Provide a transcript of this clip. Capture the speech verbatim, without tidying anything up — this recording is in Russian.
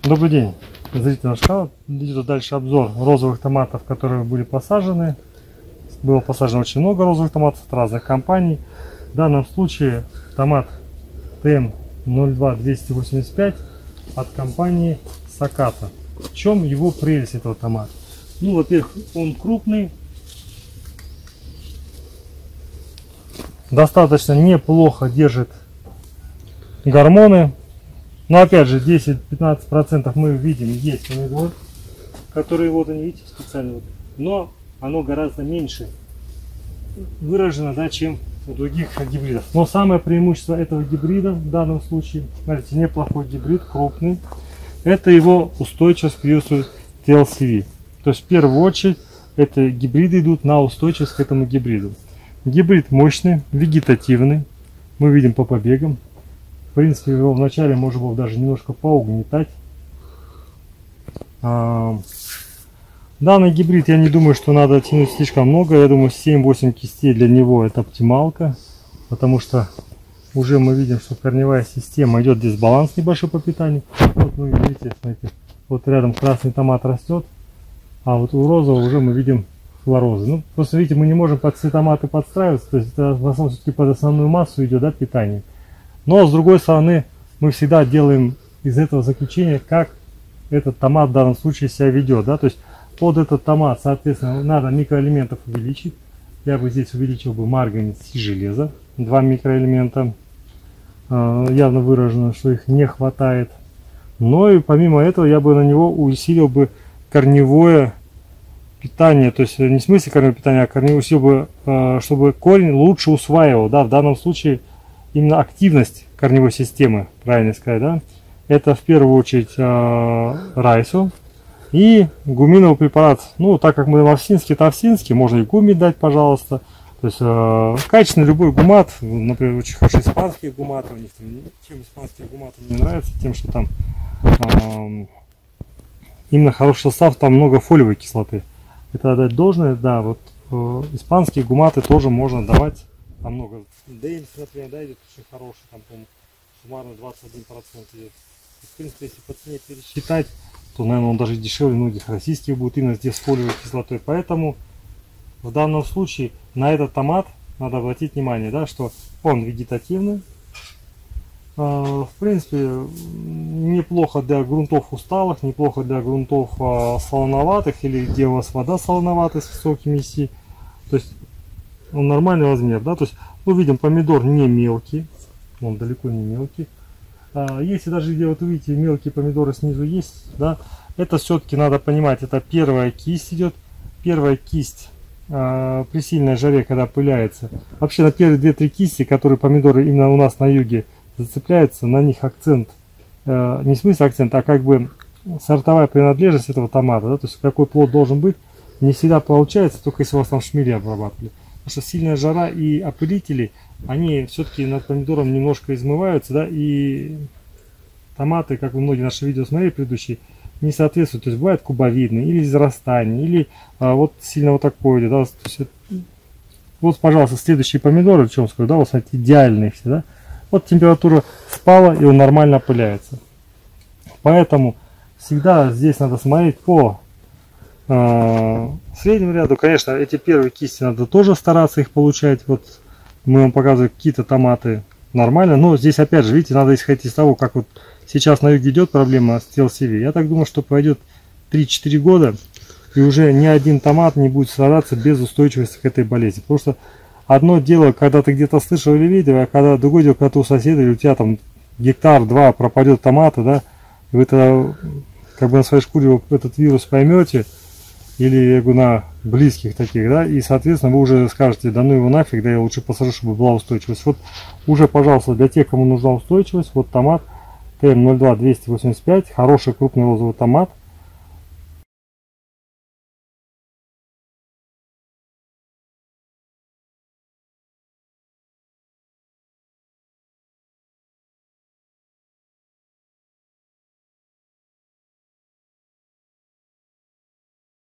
Добрый день, зрители нашего канала. Идет дальше обзор розовых томатов, которые были посажены. Было посажено очень много розовых томатов от разных компаний. В данном случае томат тэ эм ноль два двести восемьдесят пять от компании Саката. В чем его прелесть этого томата? Ну, во-первых, он крупный, достаточно неплохо держит гормоны. Но опять же, десять-пятнадцать процентов мы видим, есть у него, которые вот они, видите, специально вот. Но оно гораздо меньше выражено, да, чем у других гибридов. Но самое преимущество этого гибрида в данном случае, смотрите, неплохой гибрид, крупный, это его устойчивость к вирусу тэ эл си ви. То есть в первую очередь это гибриды идут на устойчивость к этому гибриду. Гибрид мощный, вегетативный, мы видим по побегам. В принципе, его вначале можно было даже немножко поугнетать. А, данный гибрид, я не думаю, что надо тянуть слишком много. Я думаю, семь-восемь кистей для него это оптималка. Потому что уже мы видим, что корневая система идет дисбаланс небольшой по питанию. Вот вы видите, смотрите, вот рядом красный томат растет, а вот у розового уже мы видим хлорозы. Ну, просто видите, мы не можем под все томаты подстраиваться. То есть это в основном все-таки под основную массу идет, да, питание. Но с другой стороны, мы всегда делаем из этого заключения, как этот томат в данном случае себя ведет. Да? То есть под этот томат, соответственно, надо микроэлементов увеличить. Я бы здесь увеличил бы марганец и железо. Два микроэлемента. Явно выражено, что их не хватает. Но и помимо этого я бы на него усилил бы корневое питание. То есть не в смысле корневое питание, а корневое усилил бы, чтобы корень лучше усваивал. Да? В данном случае именно активность корневой системы, правильно сказать, да? Это в первую очередь э, райсу и гуминовый препарат. Ну, так как мы овсинский, то овсинский, можно и гуми дать, пожалуйста. То есть э, качественный любой гумат, например, очень хорошие испанские гуматы, у них там, чем испанские гуматы мне нравятся, тем, что там э, именно хороший состав, там много фолиевой кислоты. Это отдать должное, да, вот э, испанские гуматы тоже можно давать. Там много. Деймс, например, да, идет очень хороший, там, по-моему, суммарно двадцать один процент идет. И, в принципе, если по цене пересчитать, то, наверное, он даже дешевле многих российских будет именно здесь с фолиевой кислотой. Поэтому в данном случае на этот томат надо обратить внимание, да, что он вегетативный. В принципе, неплохо для грунтов усталых, неплохо для грунтов солоноватых или где у вас вода солоноватая с высокими си. То есть он нормальный размер, да, то есть мы видим, помидор не мелкий, он далеко не мелкий. А если даже где вот видите мелкие помидоры снизу есть, да, это все-таки надо понимать, это первая кисть идет, первая кисть а, при сильной жаре, когда пыляется. Вообще на первые две-три кисти, которые помидоры именно у нас на юге зацепляются, на них акцент, а, не в смысле акцент, а как бы сортовая принадлежность этого томата, да, то есть какой плод должен быть, не всегда получается, только если у вас там шмели обрабатывали. Потому что сильная жара и опылители, они все-таки над помидором немножко измываются, да, и томаты, как вы многие наши видео смотрели предыдущие, не соответствуют. То есть бывает кубовидные, или израстание, или а, вот сильно вот такое, да. То есть, вот, пожалуйста, следующие помидоры, в чем скажу, да, вот смотрите, идеальные все, да. Вот температура спала, и он нормально опыляется. Поэтому всегда здесь надо смотреть по в среднем ряду. Конечно, эти первые кисти надо тоже стараться их получать. Вот мы вам показываем какие-то томаты нормально, но здесь опять же, видите, надо исходить из того, как вот сейчас на юге идет проблема с тэ эл си ви. Я так думаю, что пройдет три-четыре года, и уже ни один томат не будет сражаться без устойчивости к этой болезни. Потому что одно дело, когда ты где-то слышал или видел, а когда другое дело, когда ты у соседа, или у тебя там гектар-два пропадет томата, да, и вы тогда как бы на своей шкуре этот вирус поймете, или на близких таких, да, и, соответственно, вы уже скажете, да ну его нафиг, да я лучше посажу, чтобы была устойчивость. Вот уже, пожалуйста, для тех, кому нужна устойчивость, вот томат тэ эм ноль два двести восемьдесят пять, хороший крупный розовый томат,